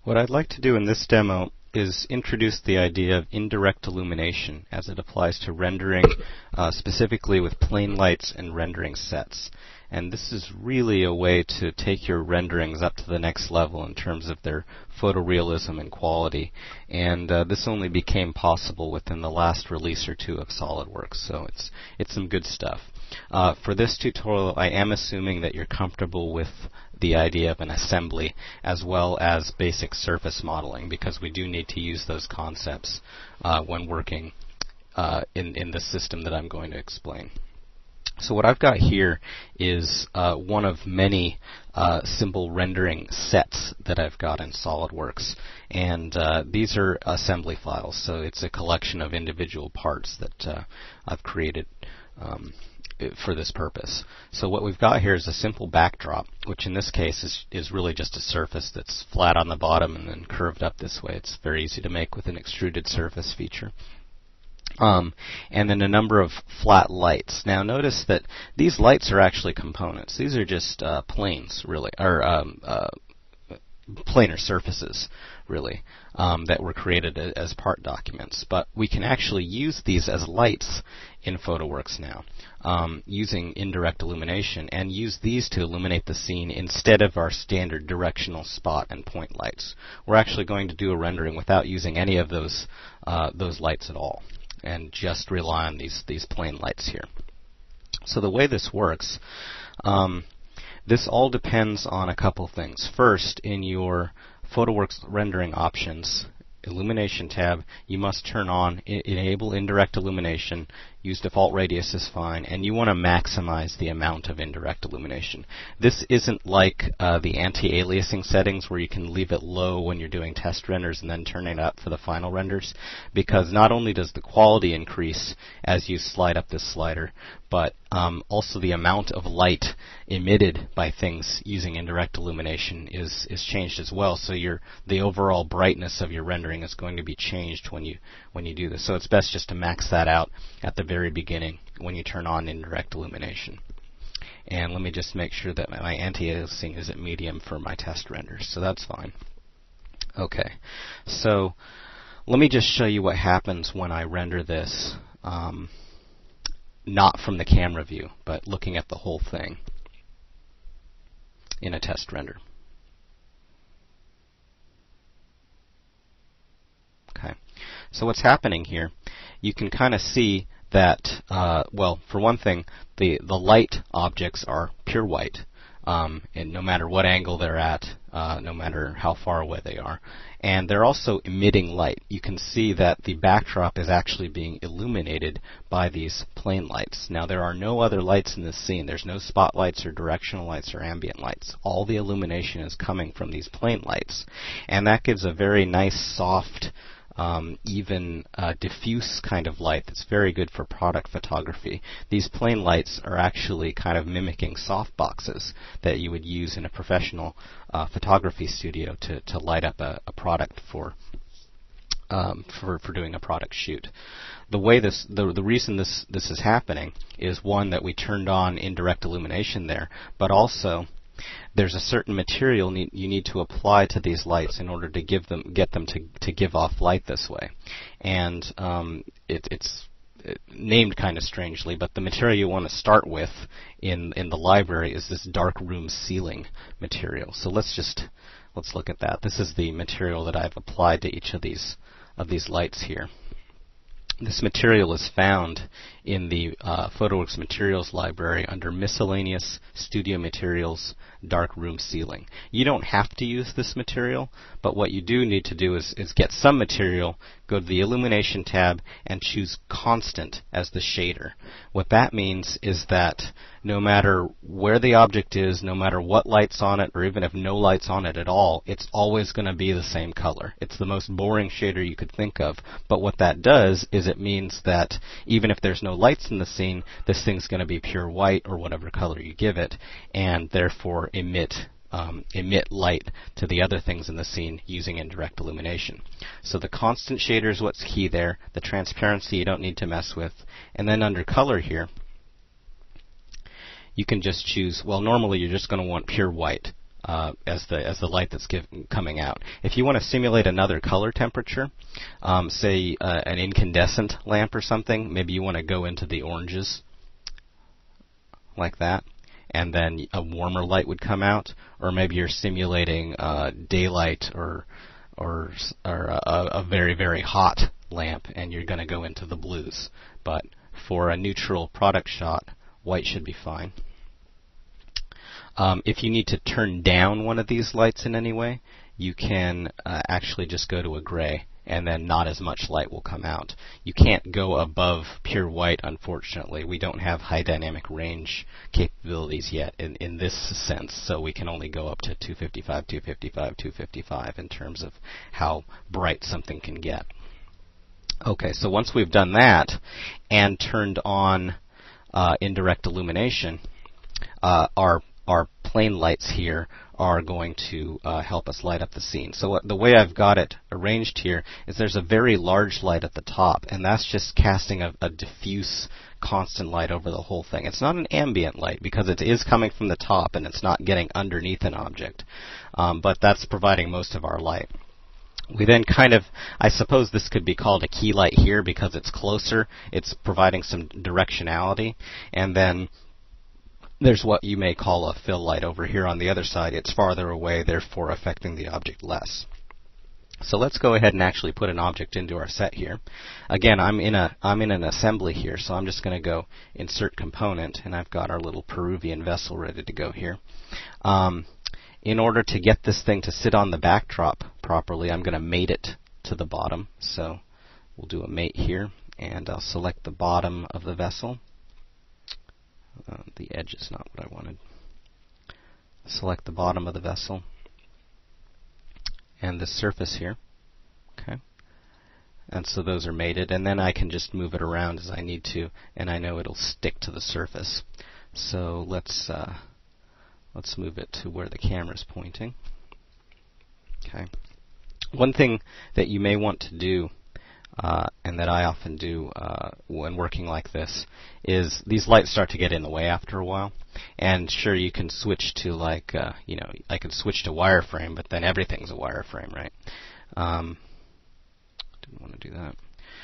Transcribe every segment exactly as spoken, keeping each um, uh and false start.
What I'd like to do in this demo is introduce the idea of indirect illumination as it applies to rendering, uh, specifically with plane lights and rendering sets. And this is really a way to take your renderings up to the next level in terms of their photorealism and quality. And uh, this only became possible within the last release or two of SolidWorks, so it's it's some good stuff. Uh, for this tutorial, I am assuming that you're comfortable with the idea of an assembly as well as basic surface modeling, because we do need to use those concepts uh, when working uh, in, in the system that I'm going to explain. So what I've got here is uh, one of many uh, simple rendering sets that I've got in SolidWorks, and uh, these are assembly files, so it's a collection of individual parts that uh, I've created um, for this purpose. So what we've got here is a simple backdrop, which in this case is, is really just a surface that's flat on the bottom and then curved up this way. It's very easy to make with an extruded surface feature. Um, and then a number of flat lights. Now notice that these lights are actually components. These are just uh, planes, really, or um, uh, planar surfaces, really, um, that were created a, as part documents. But we can actually use these as lights in PhotoWorks now, um, using indirect illumination, and use these to illuminate the scene instead of our standard directional spot and point lights. We're actually going to do a rendering without using any of those uh, those lights at all, and just rely on these these plane lights here. So the way this works, um, this all depends on a couple things. First, in your PhotoWorks rendering options, Illumination tab, you must turn on I Enable Indirect Illumination. Use default radius is fine, and you want to maximize the amount of indirect illumination. This isn't like uh, the anti-aliasing settings where you can leave it low when you're doing test renders and then turn it up for the final renders, because not only does the quality increase as you slide up this slider, but um, also the amount of light emitted by things using indirect illumination is is changed as well. So your the overall brightness of your rendering is going to be changed when you when you do this. So it's best just to max that out at the very beginning when you turn on indirect illumination. And let me just make sure that my anti-aliasing is at medium for my test renders, so that's fine. Okay, so let me just show you what happens when I render this, um, not from the camera view, but looking at the whole thing in a test render. Okay, so what's happening here, you can kind of see that, uh, well, for one thing, the, the light objects are pure white, um, and no matter what angle they're at, uh, no matter how far away they are. And they're also emitting light. You can see that the backdrop is actually being illuminated by these plane lights. Now, there are no other lights in this scene. There's no spotlights or directional lights or ambient lights. All the illumination is coming from these plane lights. And that gives a very nice, soft, Um, even uh, diffuse kind of light that's very good for product photography. These plane lights are actually kind of mimicking softboxes that you would use in a professional uh, photography studio to, to light up a, a product for, um, for for doing a product shoot. The way this, the, the reason this this is happening is, one, that we turned on indirect illumination there, but also there's a certain material need, you need to apply to these lights in order to give them, get them to, to give off light this way. And um, it, it's it, named kind of strangely, but the material you want to start with in in the library is this dark room ceiling material. So let's just let's look at that. This is the material that I've applied to each of these of these lights here. This material is found in the uh, PhotoWorks Materials library under Miscellaneous Studio Materials Dark Room Ceiling. You don't have to use this material, but what you do need to do is, is get some material, go to the Illumination tab, and choose Constant as the shader. What that means is that no matter where the object is, no matter what light's on it, or even if no light's on it at all, it's always going to be the same color. It's the most boring shader you could think of, but what that does is it means that even if there's no lights in the scene, this thing's going to be pure white or whatever color you give it, and therefore emit um, emit light to the other things in the scene using indirect illumination. So the constant shader is what's key there. The transparency you don't need to mess with. And then under color here, you can just choose, well, normally you're just going to want pure white. uh, as the as the light that's give, coming out. If you want to simulate another color temperature, um, say uh, an incandescent lamp or something, maybe you want to go into the oranges like that, and then a warmer light would come out. Or maybe you're simulating uh, daylight or or, or a, a very very hot lamp, and you're going to go into the blues. But for a neutral product shot, white should be fine. Um, if you need to turn down one of these lights in any way, you can uh, actually just go to a gray, and then not as much light will come out. You can't go above pure white, unfortunately. We don't have high dynamic range capabilities yet in, in this sense, so we can only go up to two fifty-five, two fifty-five, two fifty-five in terms of how bright something can get. Okay, so once we've done that and turned on uh, indirect illumination, uh, our our plane lights here are going to uh, help us light up the scene. So uh, the way I've got it arranged here is there's a very large light at the top, and that's just casting a, a diffuse constant light over the whole thing. It's not an ambient light because it is coming from the top and it's not getting underneath an object, um, but that's providing most of our light. We then kind of, I suppose this could be called a key light here because it's closer. It's providing some directionality. And then there's what you may call a fill light over here on the other side. It's farther away, therefore affecting the object less. So let's go ahead and actually put an object into our set here. Again, I'm in a I'm in an assembly here, so I'm just going to go insert component, and I've got our little Peruvian vessel ready to go here. Um, in order to get this thing to sit on the backdrop properly, I'm going to mate it to the bottom. So we'll do a mate here, and I'll select the bottom of the vessel. Uh, the edge is not what I wanted. Select the bottom of the vessel and the surface here. Okay. And so those are mated, and then I can just move it around as I need to, and I know it'll stick to the surface. So let's uh, let's move it to where the camera's pointing. Okay. One thing that you may want to do, Uh, and that I often do uh, when working like this, is these lights start to get in the way after a while. And sure, you can switch to like, uh, you know, I could switch to wireframe, but then everything's a wireframe, right? Um, didn't want to do that.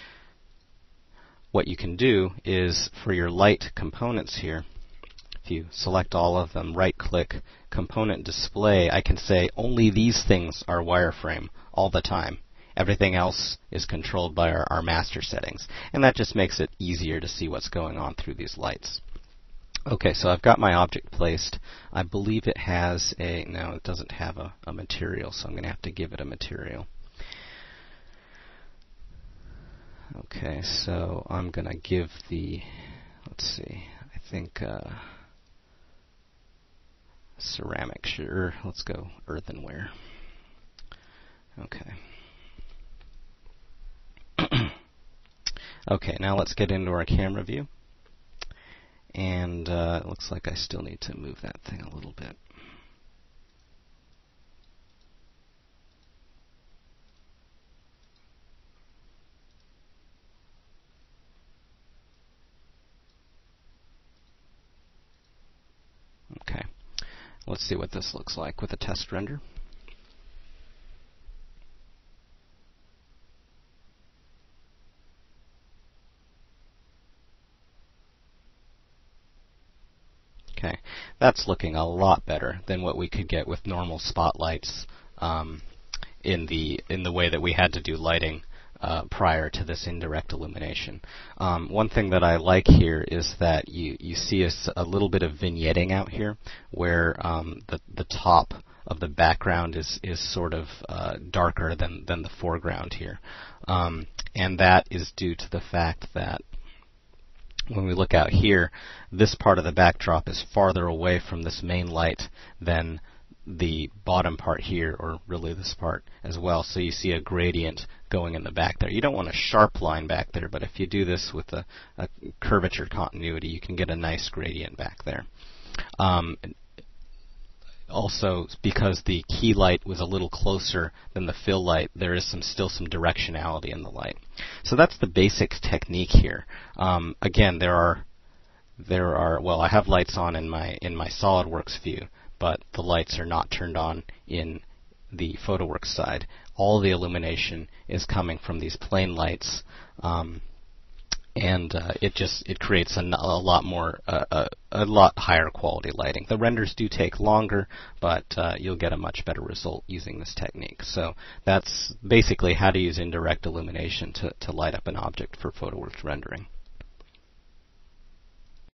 What you can do is for your light components here, if you select all of them, right-click, component display, I can say only these things are wireframe all the time. Everything else is controlled by our, our master settings. And that just makes it easier to see what's going on through these lights. Okay, so I've got my object placed. I believe it has a, no, it doesn't have a, a material, so I'm going to have to give it a material. Okay, so I'm going to give the, let's see, I think uh, ceramic, sure, let's go earthenware. Okay. Okay, now let's get into our camera view. And uh, it looks like I still need to move that thing a little bit. Okay, let's see what this looks like with a test render. Okay, that's looking a lot better than what we could get with normal spotlights um, in the in the way that we had to do lighting uh, prior to this indirect illumination. Um, one thing that I like here is that you you see a, a little bit of vignetting out here, where um, the the top of the background is is sort of uh, darker than than the foreground here, um, and that is due to the fact that when we look out here, this part of the backdrop is farther away from this main light than the bottom part here, or really this part as well. So you see a gradient going in the back there. You don't want a sharp line back there, but if you do this with a, a curvature continuity, you can get a nice gradient back there. Um, Also, because the key light was a little closer than the fill light, there is some still some directionality in the light. So that's the basic technique here. Um, again, there are there are well, I have lights on in my in my SolidWorks view, but the lights are not turned on in the PhotoWorks side. All the illumination is coming from these plane lights, um, and uh, it just it creates a, a lot more uh, a, a lot higher quality lighting. The renders do take longer, but uh, you'll get a much better result using this technique. So that's basically how to use indirect illumination to, to light up an object for PhotoWorks rendering.